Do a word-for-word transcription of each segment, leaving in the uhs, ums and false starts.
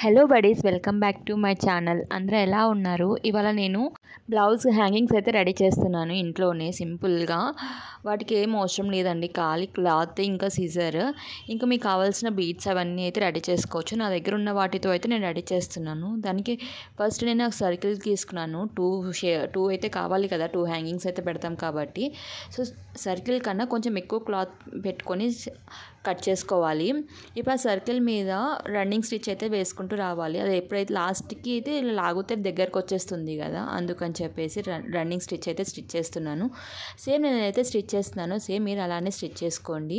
Hello buddies, welcome back to my channel. అందరూ ఎలా ఉన్నారు? ఇవాళ నేను బ్లౌజ్ హ్యాంగింగ్స్ అయితే రెడీ చేస్తున్నాను ఇంట్లోనే సింపుల్గా. వాటికి ఏం అవసరం లేదండి, ఖాళీ క్లాత్ ఇంకా సిజర్, ఇంకా మీకు కావాల్సిన బీడ్స్ అవన్నీ అయితే రెడీ చేసుకోవచ్చు. నా దగ్గర ఉన్న వాటితో అయితే నేను రెడీ చేస్తున్నాను. దానికి ఫస్ట్ నేను ఒక సర్కిల్ తీసుకున్నాను. టూ షే టూ అయితే కావాలి కదా, టూ హ్యాంగింగ్స్ అయితే పెడతాం కాబట్టి. సో సర్కిల్ కన్నా కొంచెం ఎక్కువ క్లాత్ పెట్టుకొని కట్ చేసుకోవాలి. ఇప్పుడు ఆ సర్కిల్ మీద రన్నింగ్ స్టిచ్ అయితే వేసుకుంటూ రావాలి. అది ఎప్పుడైతే లాస్ట్కి అయితే లాగితే దగ్గరకు వచ్చేస్తుంది కదా, అందుకని చెప్పేసి రన్నింగ్ స్టిచ్ అయితే స్టిచ్ చేస్తున్నాను. సేమ్ నేనైతే స్టిచ్ చేస్తున్నాను, సేమ్ మీరు అలానే స్టిచ్ చేసుకోండి.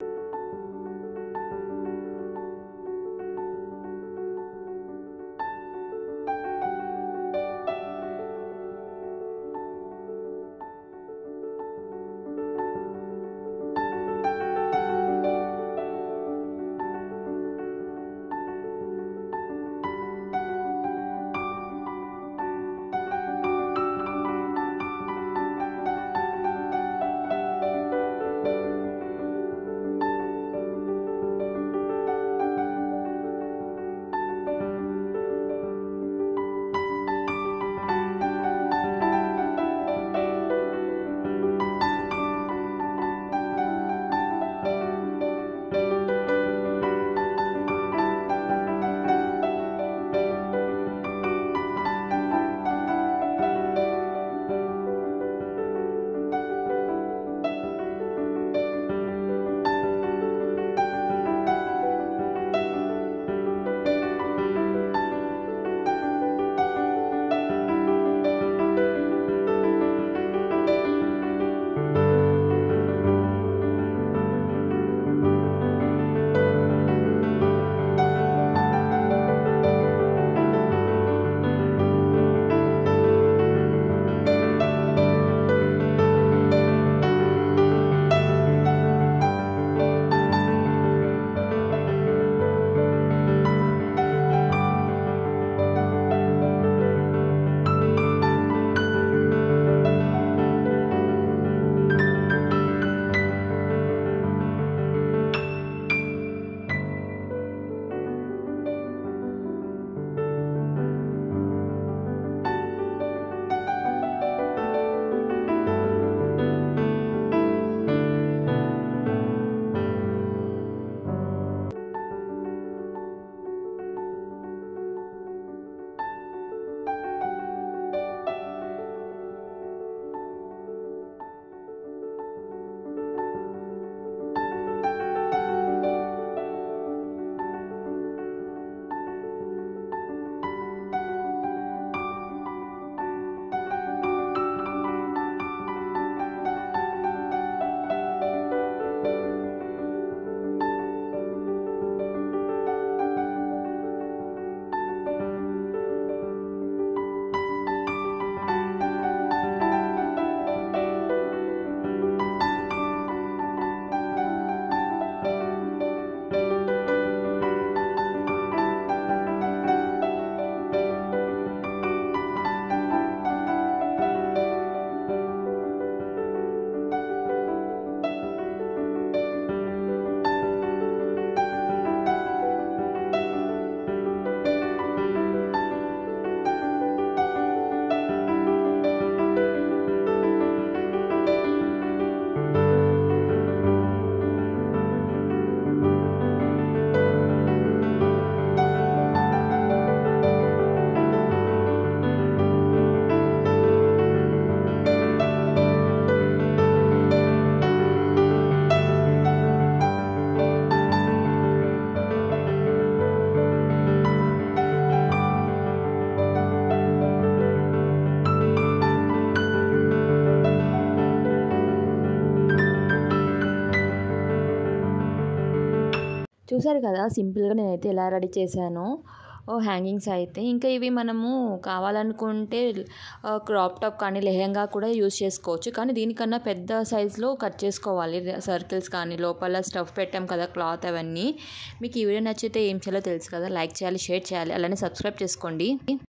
చూసారు కదా, సింపుల్గా నేనైతే ఎలా రెడీ చేశానో హ్యాంగింగ్స్ అయితే. ఇంకా ఇవి మనము కావాలనుకుంటే క్రాప్ టాప్ కానీ లెహెంగా కూడా యూజ్ చేసుకోవచ్చు, కానీ దీనికన్నా పెద్ద సైజులో కట్ చేసుకోవాలి. సర్కిల్స్ కానీ లోపల స్టఫ్ పెట్టాం కదా క్లాత్ అవన్నీ. మీకు ఈ వీడియో నచ్చితే ఏం చేయాలో తెలుసు కదా, లైక్ చేయాలి, షేర్ చేయాలి, అలానే సబ్స్క్రైబ్ చేసుకోండి.